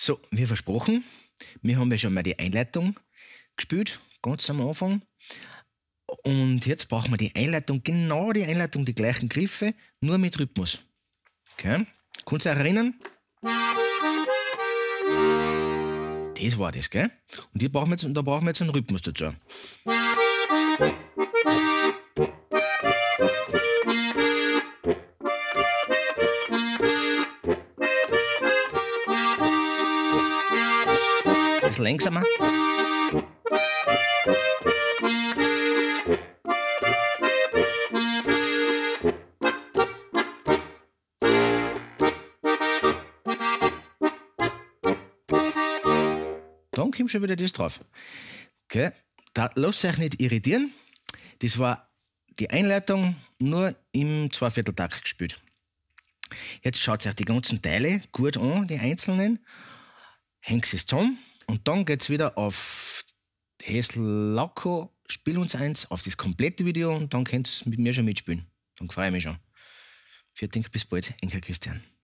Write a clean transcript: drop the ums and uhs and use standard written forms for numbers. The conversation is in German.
So, wie versprochen, wir haben ja schon mal die Einleitung gespielt, ganz am Anfang. Und jetzt brauchen wir die Einleitung, genau die Einleitung, die gleichen Griffe, nur mit Rhythmus. Okay? Kannst du dich erinnern? Das war das, gell? Und da brauchen wir jetzt einen Rhythmus dazu. Ein bisschen langsamer. Dann kommt schon wieder das drauf. Okay. Da lasst euch nicht irritieren. Das war die Einleitung nur im Zweivierteltakt gespielt. Jetzt schaut euch die ganzen Teile gut an, die einzelnen. Hängt es zusammen und dann geht es wieder auf Heslacko, Spiel uns eins, auf das komplette Video und dann könnt ihr es mit mir schon mitspielen. Dann freue ich mich schon. Vielen Dank, bis bald, Enkel Christian.